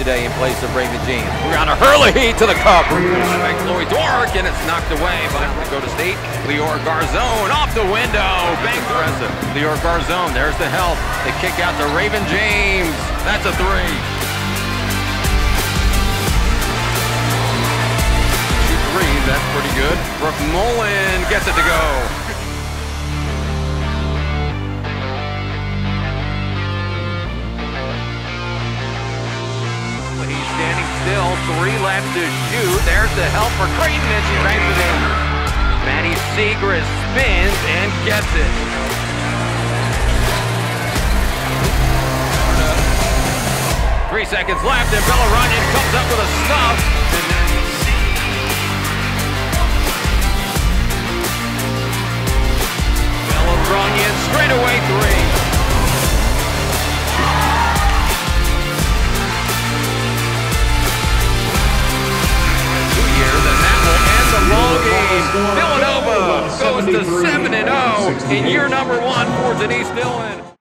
today in place of Raymond James. We're on a Hurley to the cup. By Chloe Dwork, and it's knocked away by Dakota State. Lior Garzone off the window. Bangs the rest of it. Lior Garzone, there's the help. They kick out to Raymond James. That's a three. Shoot threes, that's pretty good. Brooke Mullen gets it to go. He's standing still, 3 left to shoot. There's the help for Creighton, and she bangs it in. Maddie Segrist spins and gets it. 3 seconds left, and Bella Runyon comes up with a stop. Bella Runyon straight away 3. 2 years, and that will end the ball game. Villanova goes to 7-0 in year number 1 for Denise Dillon.